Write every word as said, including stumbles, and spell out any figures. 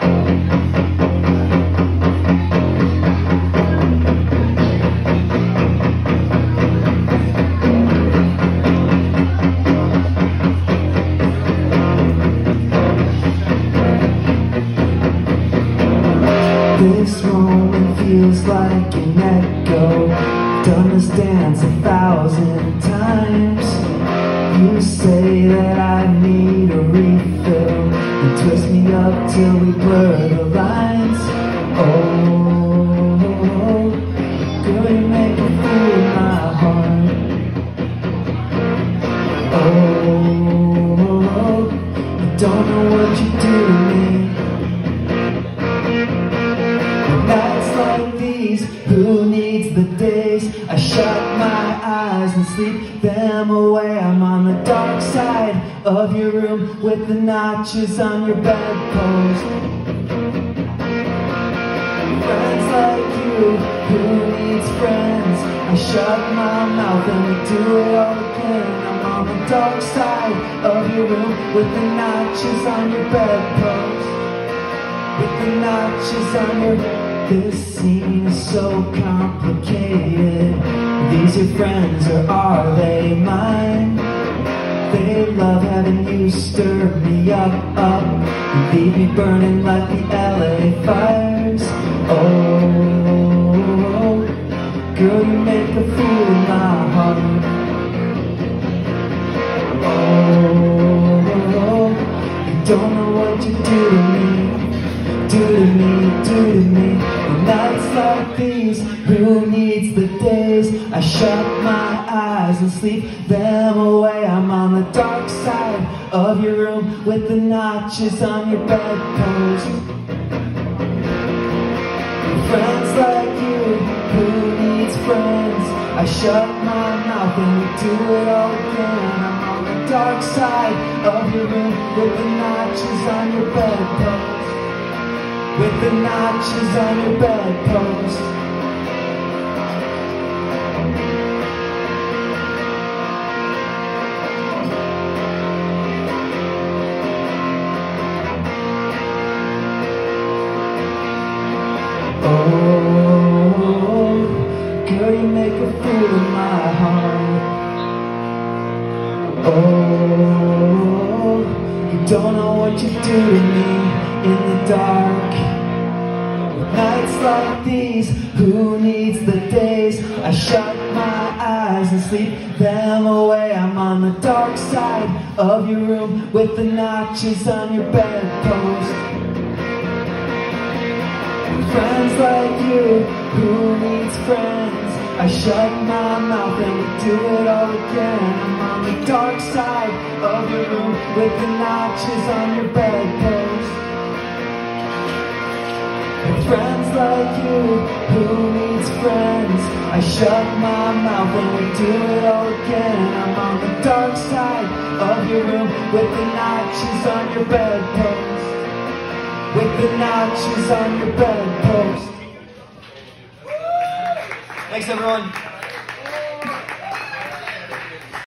This moment feels like an echo. Done this dance a thousand times. You say that I need a refill and twist me up till we blur the lines. Oh, girl, you make me feel my heart. Oh, you don't know what you do to me. Nights like these, who needs the days? I shut my eyes and sleep them away. I'm on the dark side of your room with the notches on your bedpost. Friends like you, who needs friends? I shut my mouth and we do it all again. I'm on the dark side of your room with the notches on your bedpost. With the notches on your bedpost. This seems so complicated. These your friends or are they mine? They love having you stir me up, up and leave me burning like the L A fires. Oh, girl, you make a fool of my heart. Oh, you don't know what you do to me. Do to me, do to me. Nights like these, who needs the days? I shut my eyes and sleep them away. I'm on the dark side of your room with the notches on your bedpost. Friends like you, who needs friends? I shut my mouth and we do it all again. I'm on the dark side of your room with the notches on your bedpost. With the notches on your bedpost. Oh, girl, you make a fool of my heart. Oh, you don't know what you do to me in the dark. Nights like these, who needs the days? I shut my eyes and sleep them away. I'm on the dark side of your room with the notches on your bedpost. Friends like you, who needs friends? I shut my mouth and we do it all again. I'm on the dark side of your room with the notches on your bedpost. Friends like you, who needs friends? I shut my mouth and we do it all again. I'm on the dark side of your room with the notches on your bedpost. With the notches on your bedpost. Thanks, everyone.